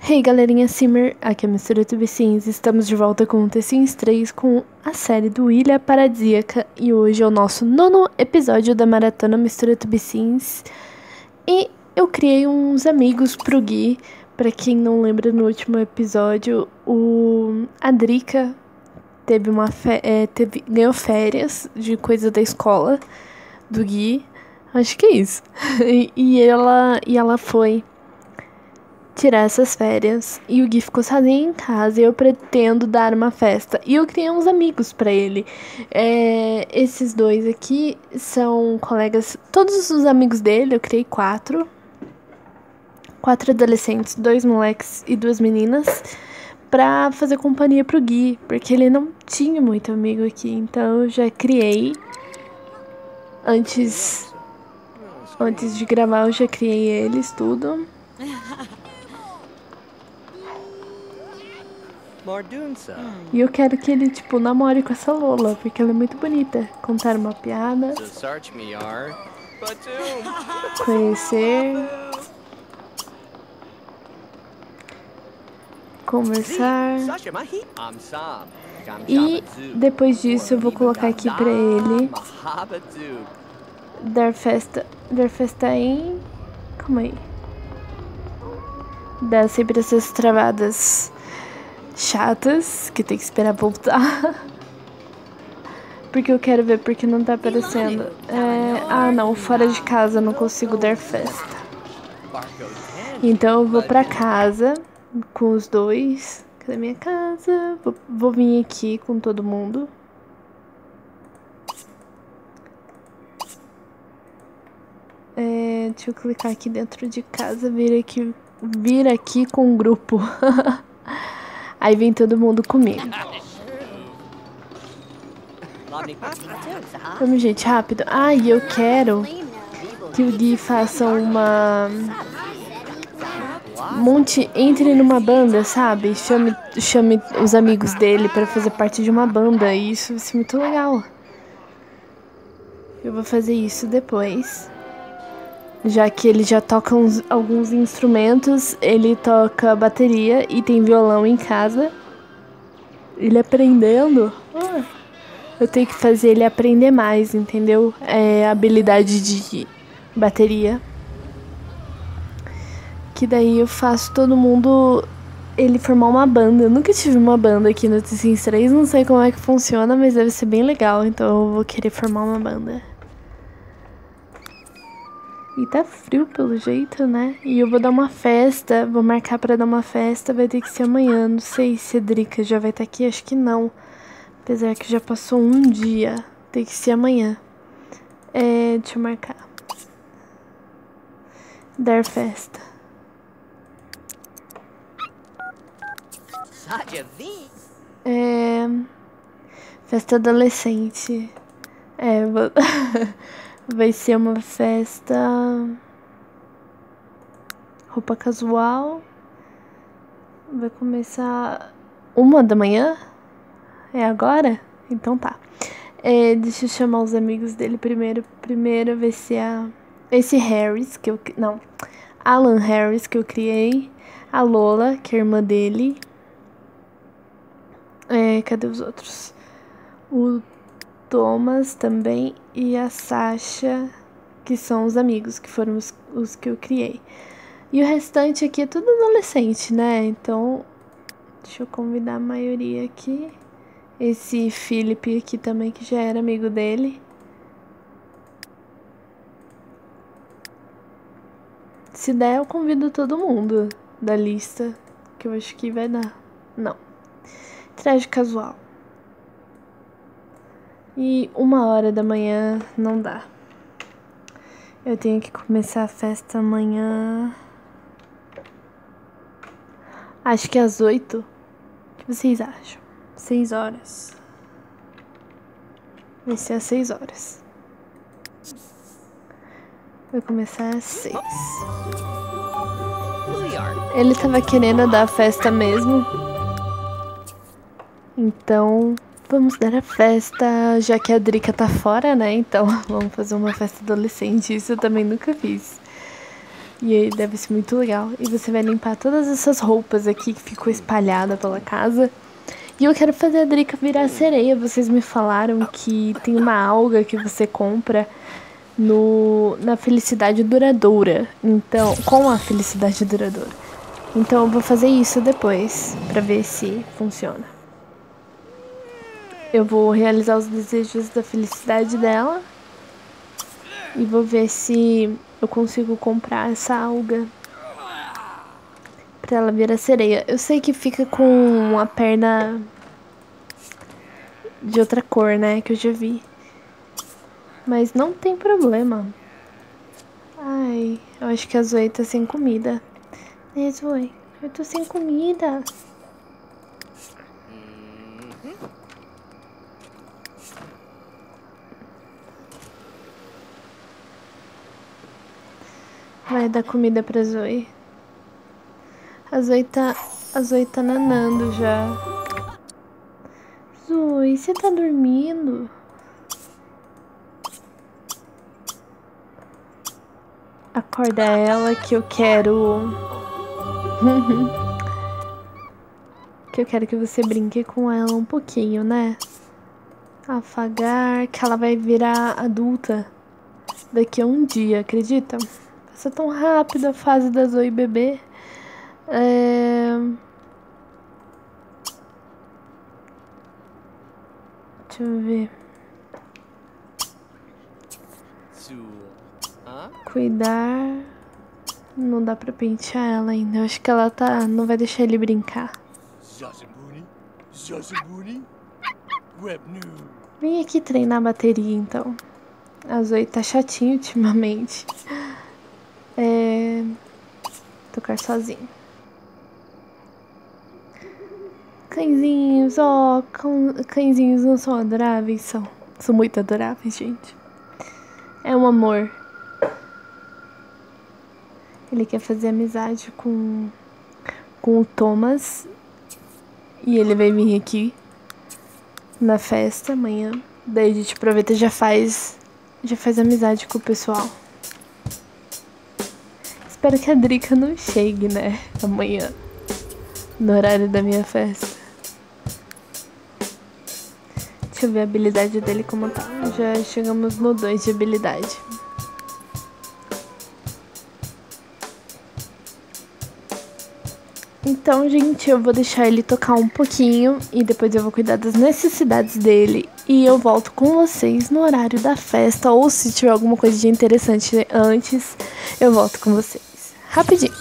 Hey galerinha Simmer, aqui é a Mistura to Be Sims. Estamos de volta com o The Sims 3 com a série do Ilha Paradisíaca. E hoje é o nosso 9º episódio da maratona Mistura to Be Sims. E eu criei uns amigos pro Gui. Pra quem não lembra, no último episódio, a Drica ganhou férias de coisa da escola do Gui. Acho que é isso. e ela foi tirar essas férias e o Gui ficou sozinho em casa e eu pretendo dar uma festa. E eu criei uns amigos pra ele. Esses dois aqui são colegas, todos os amigos dele, eu criei 4 adolescentes, 2 moleques e 2 meninas, pra fazer companhia pro Gui, porque ele não tinha muito amigo aqui, então eu já criei. Antes de gravar eu já criei eles, tudo. E eu quero que ele, namore com essa Lola, porque ela é muito bonita. Contar uma piada. Conhecer. Conversar. E depois disso eu vou colocar aqui pra ele dar festa em... Calma aí. Dá sempre essas travadas chatas, que tem que esperar voltar. Porque eu quero ver porque não tá aparecendo. Não, fora de casa eu não consigo dar festa. Então eu vou pra casa com os dois. Cadê minha casa? Vou vir aqui com todo mundo. Deixa eu clicar aqui dentro de casa, vir aqui com o grupo. Aí vem todo mundo comigo. Vamos, gente, rápido. E eu quero que o Gui faça entre numa banda, sabe? Chame os amigos dele pra fazer parte de uma banda. E isso vai ser muito legal. Eu vou fazer isso depois. Já que ele já toca alguns instrumentos, ele toca bateria e tem violão em casa. Ele aprendendo. Eu tenho que fazer ele aprender mais, entendeu? Habilidade de bateria. Que daí eu faço todo mundo ele formar uma banda. Eu nunca tive uma banda aqui no The Sims 3, não sei como é que funciona, mas deve ser bem legal. Então eu vou querer formar uma banda. E tá frio pelo jeito, né? E eu vou dar uma festa, vou marcar pra dar uma festa, vai ter que ser amanhã. Não sei se a Drica já vai estar aqui, acho que não. Apesar que já passou um dia, tem que ser amanhã. Deixa eu marcar. Dar festa. Festa adolescente. Vai ser uma festa... Roupa casual. Vai começar 1 da manhã? É agora? Então tá. Deixa eu chamar os amigos dele primeiro. Primeiro vai ser esse Harris, que eu... Não. Alan Harris, que eu criei. A Lola, que é a irmã dele. Cadê os outros? O Thomas também e a Sasha, que são os amigos, que foram os que eu criei. E o restante aqui é tudo adolescente, né? Então, deixa eu convidar a maioria aqui. Esse Felipe aqui também, que já era amigo dele. Se der, eu convido todo mundo da lista, que eu acho que vai dar. Não. Traje casual. E 1 da manhã não dá. Eu tenho que começar a festa amanhã. Acho que às 8. O que vocês acham? 6 horas. Vai ser às 6 horas. Vai começar às 6. Ele tava querendo dar a festa mesmo. Então... Vamos dar a festa, já que a Drica tá fora, né? Então, vamos fazer uma festa adolescente. Isso eu também nunca fiz. E aí deve ser muito legal. E você vai limpar todas essas roupas aqui que ficou espalhada pela casa. E eu quero fazer a Drica virar sereia. Vocês me falaram que tem uma alga que você compra na felicidade duradoura. Então, com a felicidade duradoura. Então eu vou fazer isso depois, pra ver se funciona. Eu vou realizar os desejos da felicidade dela. E vou ver se eu consigo comprar essa alga pra ela virar sereia. Eu sei que fica com a perna de outra cor, né? Que eu já vi. Mas não tem problema. Ai, eu acho que a Zoe tá sem comida. Né, Zoe? Eu tô sem comida. Vai dar comida pra Zoe. A Zoe tá nanando já. Zoe, você tá dormindo? Acorda ela que eu quero... que eu quero que você brinque com ela um pouquinho, né? Afagar, que ela vai virar adulta daqui a um dia, acredita? Passa tão rápido a fase da Zoe bebê. Deixa eu ver. Cuidar. Não dá pra pentear ela ainda. Eu acho que ela não vai deixar ele brincar. Vem aqui treinar a bateria, então. A Zoe tá chatinha ultimamente. Tocar sozinho. Cãezinhos, cãezinhos não são adoráveis? São muito adoráveis, gente. É um amor. Ele quer fazer amizade com o Thomas. E ele vai vir aqui na festa amanhã. Daí a gente aproveita e já faz amizade com o pessoal. Espero que a Drica não chegue, né? Amanhã. No horário da minha festa. Deixa eu ver a habilidade dele como tá. Já chegamos no 2 de habilidade. Então, gente, eu vou deixar ele tocar um pouquinho e depois eu vou cuidar das necessidades dele e eu volto com vocês no horário da festa ou se tiver alguma coisa de interessante antes, eu volto com vocês. Rapidinho.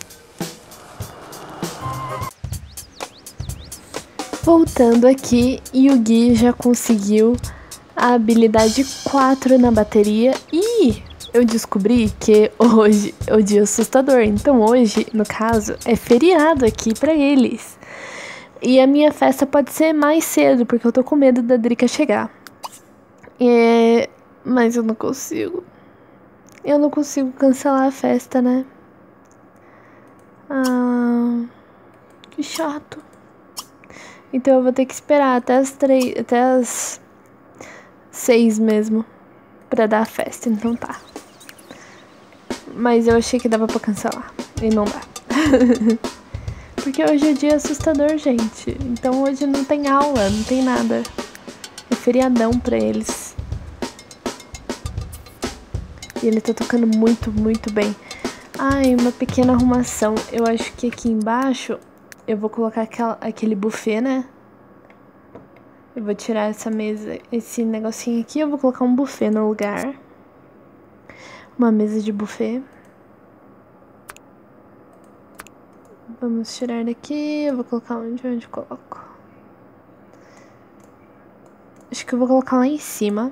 Voltando aqui, Yugi já conseguiu a habilidade 4 na bateria e eu descobri que hoje é o dia assustador. Então hoje, no caso, é feriado aqui pra eles. E a minha festa pode ser mais cedo, porque eu tô com medo da Drica chegar. Mas eu não consigo. Eu não consigo cancelar a festa, né? Que chato. Então eu vou ter que esperar até as 6 mesmo pra dar a festa, então tá. Mas eu achei que dava pra cancelar e não dá. Porque hoje é dia assustador, gente. Então hoje não tem aula, não tem nada. É feriadão pra eles. E ele tá tocando muito, muito bem. Ai, uma pequena arrumação. Eu acho que aqui embaixo eu vou colocar aquele buffet, né? Eu vou tirar essa mesa, esse negocinho aqui. Eu vou colocar um buffet no lugar. Uma mesa de buffet. Vamos tirar daqui. Eu vou colocar onde eu coloco? Acho que eu vou colocar lá em cima.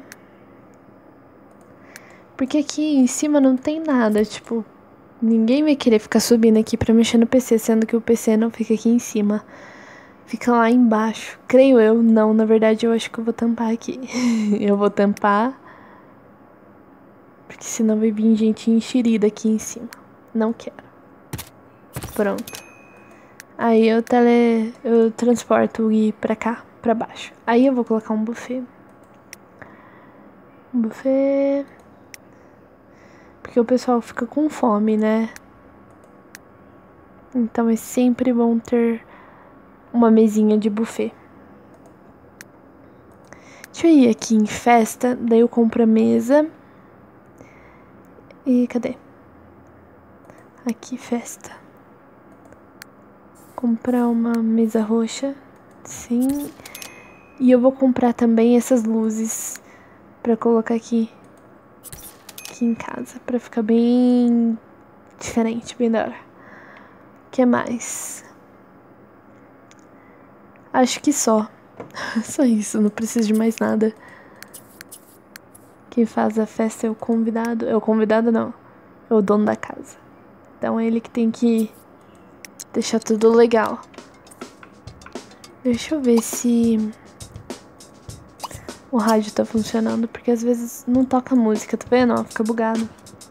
Porque aqui em cima não tem nada, tipo... Ninguém vai querer ficar subindo aqui pra mexer no PC, sendo que o PC não fica aqui em cima. Fica lá embaixo. Creio eu. Não, na verdade eu acho que eu vou tampar aqui. Eu vou tampar. Porque senão vai vir gente enxerida aqui em cima. Não quero. Pronto. Aí eu transporto o Gui pra cá, pra baixo. Aí eu vou colocar um buffet. Por porque o pessoal fica com fome, né? Então é sempre bom ter uma mesinha de buffet. Deixa eu ir aqui em festa, daí eu compro a mesa. E cadê? Aqui, festa. Comprar uma mesa roxa. Sim. E eu vou comprar também essas luzes pra colocar aqui em casa, pra ficar bem diferente, bem da hora. O que mais? Acho que só. Só isso, não preciso de mais nada. Quem faz a festa é o convidado. É o convidado, não. É o dono da casa. Então é ele que tem que deixar tudo legal. Deixa eu ver se o rádio tá funcionando, porque às vezes não toca música, tá vendo? Ó, fica bugado.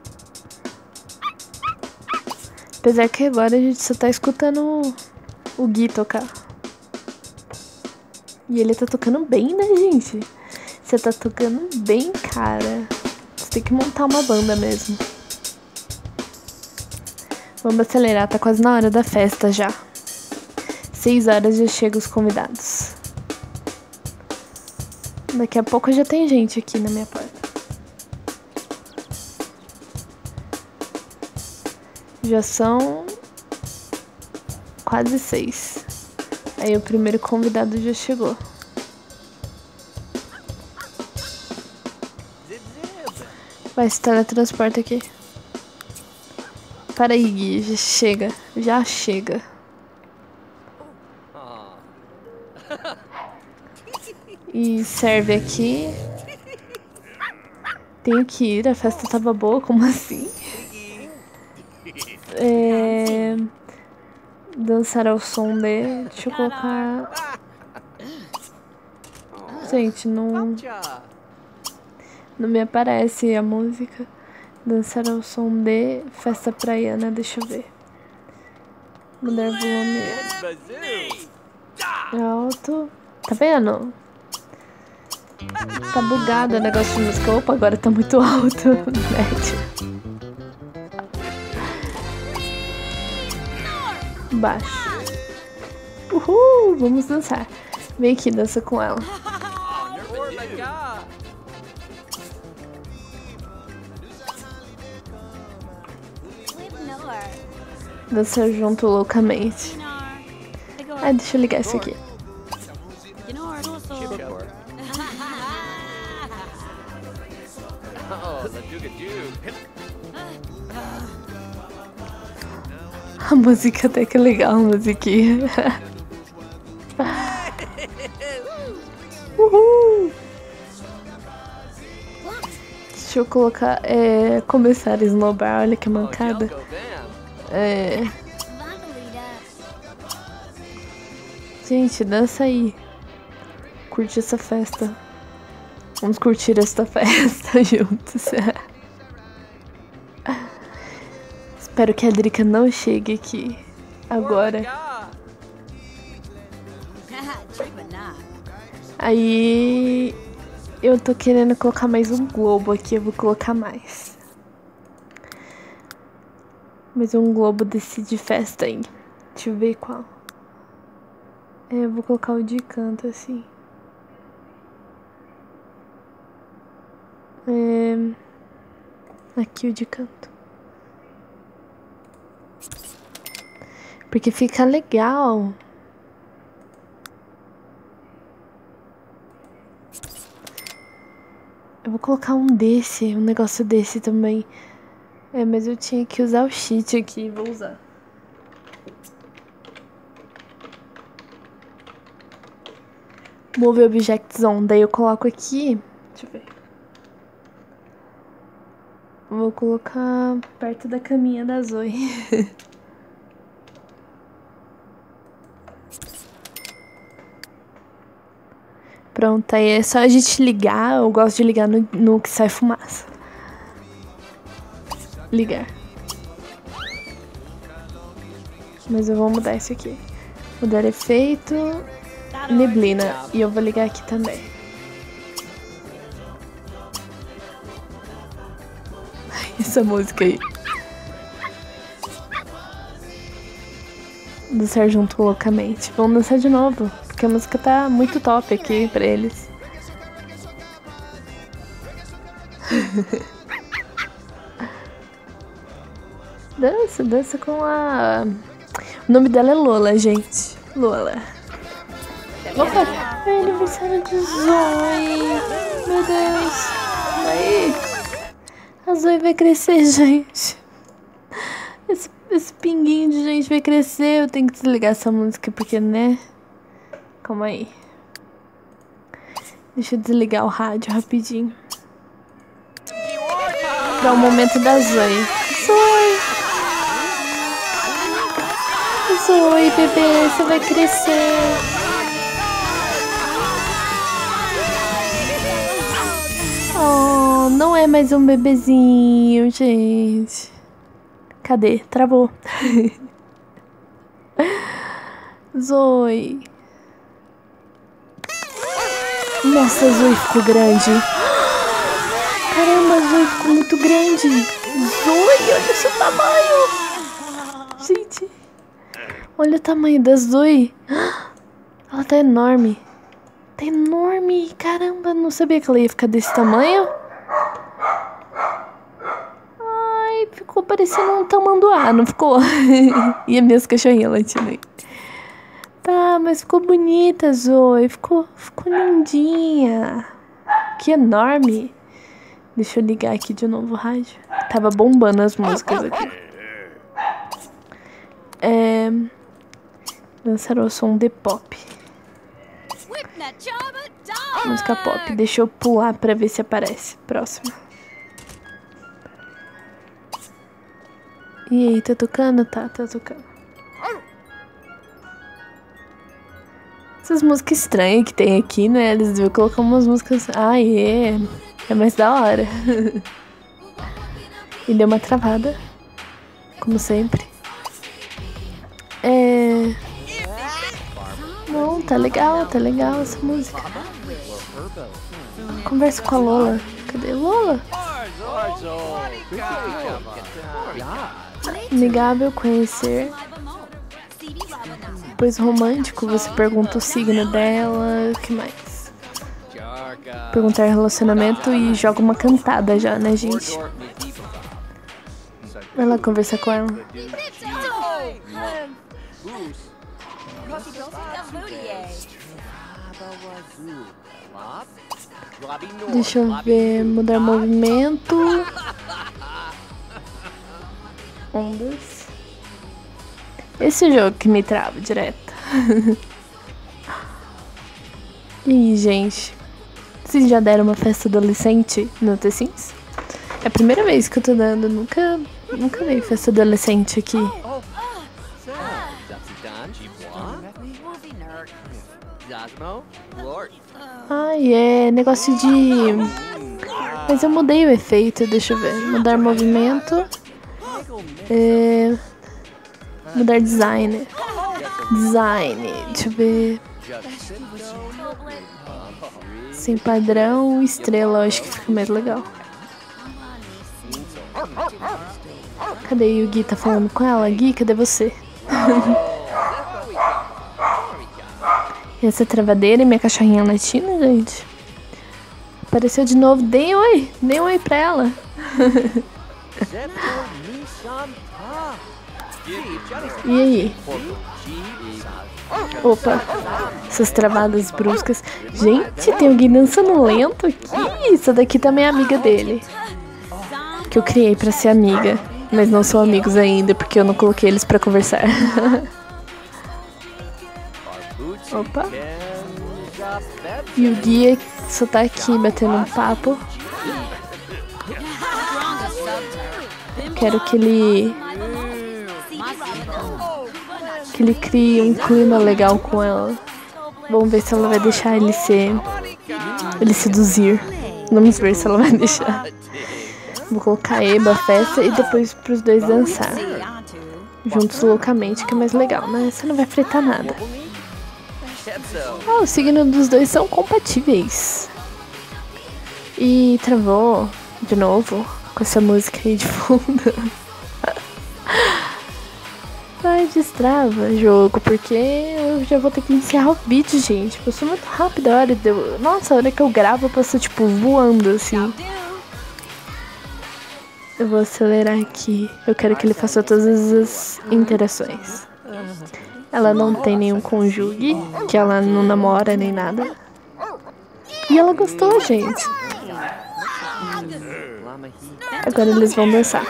Apesar que agora a gente só tá escutando o Gui tocar. E ele tá tocando bem, né, gente? Você tá tocando bem, cara. Você tem que montar uma banda mesmo. Vamos acelerar, tá quase na hora da festa já. 6 horas já chegam os convidados. Daqui a pouco já tem gente aqui na minha porta. Já são quase 6. Aí o primeiro convidado já chegou. Vai, se teletransporta aqui. Para aí, Gui, já chega. Já chega. E serve aqui. Tenho que ir, a festa tava boa, como assim? Dançar ao som de... Deixa eu colocar... Gente, não me aparece a música. Dançar ao som de festa praiana, deixa eu ver. Mudar volume alto. Tá vendo? Tá bugado o negócio de música. Opa, agora tá muito alto. Médio. Baixo. Uhul, vamos dançar. Vem aqui, dança com ela. Dançar junto loucamente. Ah, deixa eu ligar isso aqui. A música até que é legal, a musiquinha. Uhul! Deixa eu colocar, começar a snowbar, olha que mancada. Gente, dança aí. Curte essa festa. Vamos curtir esta festa juntos. Espero que a Drica não chegue aqui agora. Aí eu tô querendo colocar mais um globo aqui, eu vou colocar mais. Mais um globo desse de festa aí. Deixa eu ver qual. Eu vou colocar o de canto assim. Aqui o de canto. Porque fica legal. Eu vou colocar um negócio desse também. Mas eu tinha que usar o cheat aqui, vou usar. Move Object Zone, daí eu coloco aqui. Deixa eu ver. Vou colocar perto da caminha da Zoe. Pronto, aí é só a gente ligar. Eu gosto de ligar no que sai fumaça. Ligar. Mas eu vou mudar isso aqui. Mudar efeito. Neblina. E eu vou ligar aqui também. essa música aí. Dançar junto loucamente. Vamos dançar de novo, porque a música tá muito top aqui pra eles. Dança com a... O nome dela é Lola, gente. Lola. Opa! É aniversário de Zoe. Meu Deus. Aí. A Zoe vai crescer, gente. Esse pinguinho de gente vai crescer. Eu tenho que desligar essa música porque, né? Calma aí. Deixa eu desligar o rádio rapidinho. Pra o momento da Zoe. Zoe, bebê, você vai crescer. Oh, não é mais um bebezinho, gente. Cadê? Travou. Zoe. Nossa, a Zoe ficou grande. Caramba, a Zoe ficou muito grande. Zoe, olha o seu tamanho. Gente, olha o tamanho da Zoe. Ela tá enorme. Tá enorme. Caramba, não sabia que ela ia ficar desse tamanho. Ai, ficou parecendo um tamanduá, não ficou? E as minhas cachorrinhas latindo aí. Tá, mas ficou bonita, Zoe. Ficou lindinha. Que enorme. Deixa eu ligar aqui de novo o rádio. Tava bombando as músicas aqui. Dançar o som de pop. Música pop. Deixa eu pular pra ver se aparece. Próxima. E aí, tá tocando? Tá tocando. Essas músicas estranhas que tem aqui, né? Eles deviam colocar umas músicas... É mais da hora. E deu uma travada. Como sempre. Não, tá legal essa música. Conversa com a Lola. Cadê a Lola? Amigável, conhecer. Depois romântico, você pergunta o signo dela. O que mais? Perguntar relacionamento e joga uma cantada já, né, gente? Vai lá conversar com ela. Deixa eu ver. Mudar movimento. Ondas. Esse jogo que me trava direto. E aí, gente? Vocês já deram uma festa adolescente no The Sims? É a primeira vez que eu tô dando. Nunca dei festa adolescente aqui. Negócio de... Mas eu mudei o efeito, deixa eu ver. Mudar movimento. Mudar design. Deixa eu ver. Sem padrão, estrela, eu acho que fica mais legal. Cadê o Gui? Tá falando com ela? Gui, cadê você? Essa travadeira e minha cachorrinha latina, gente. Apareceu de novo. Dei um oi pra ela. E aí? Opa, essas travadas bruscas. Gente, tem alguém dançando lento aqui. Essa daqui também é amiga dele. Que eu criei pra ser amiga. Mas não são amigos ainda, porque eu não coloquei eles pra conversar. Opa. E o guia só tá aqui batendo um papo. Quero que ele crie um clima legal com ela. Vamos ver se ela vai deixar ele seduzir. Vamos ver se ela vai deixar. Vou colocar Eba, festa e depois pros dois dançar juntos loucamente, que é mais legal, né? Você não vai fritar nada. O signo dos dois são compatíveis. E travou de novo. com essa música aí de fundo. Ai, destrava jogo, porque eu já vou ter que encerrar o vídeo, gente. Eu sou muito rápida, nossa, a hora que eu gravo, eu passo, tipo, voando, assim. Eu vou acelerar aqui. Eu quero que ele faça todas as interações. Ela não tem nenhum conjugue, que ela não namora nem nada. E ela gostou, gente. Agora eles vão dançar.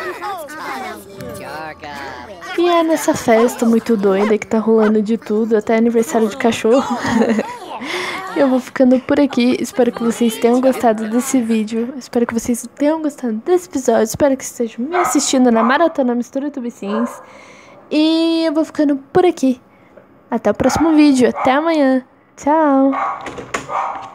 E é nessa festa muito doida que tá rolando de tudo, até aniversário de cachorro. Eu vou ficando por aqui. Espero que vocês tenham gostado desse vídeo. Espero que vocês tenham gostado desse episódio. Espero que estejam me assistindo na Maratona Mistura Tube Sims. E eu vou ficando por aqui. Até o próximo vídeo. Até amanhã. Tchau.